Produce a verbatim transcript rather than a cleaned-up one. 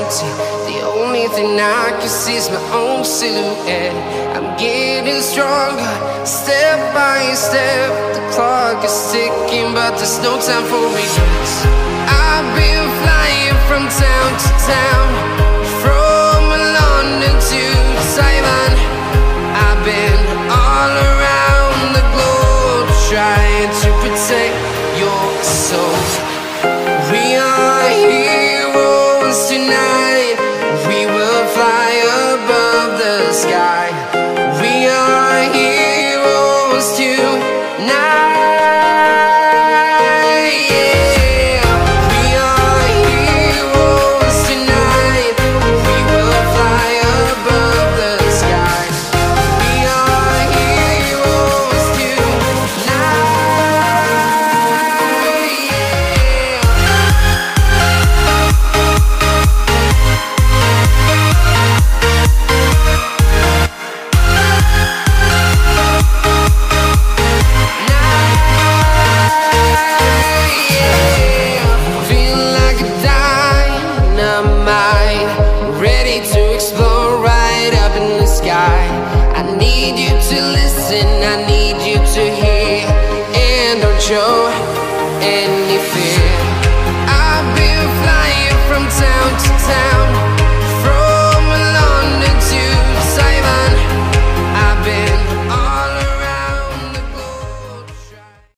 See, the only thing I can see is my own silhouette. I'm getting stronger, step by step. The clock is ticking, but there's no time for regrets. I've been flying from town to town, from London to Taiwan. I've been all around the globe, trying to protect your soul. We are heroes tonight. We will fly above the sky. We are heroes tonight. Yeah. We are heroes tonight. We will fly above the sky. We are heroes tonight. Ready to explore right up in the sky. I need you to listen, I need you to hear, and don't show any fear. I've been flying from town to town.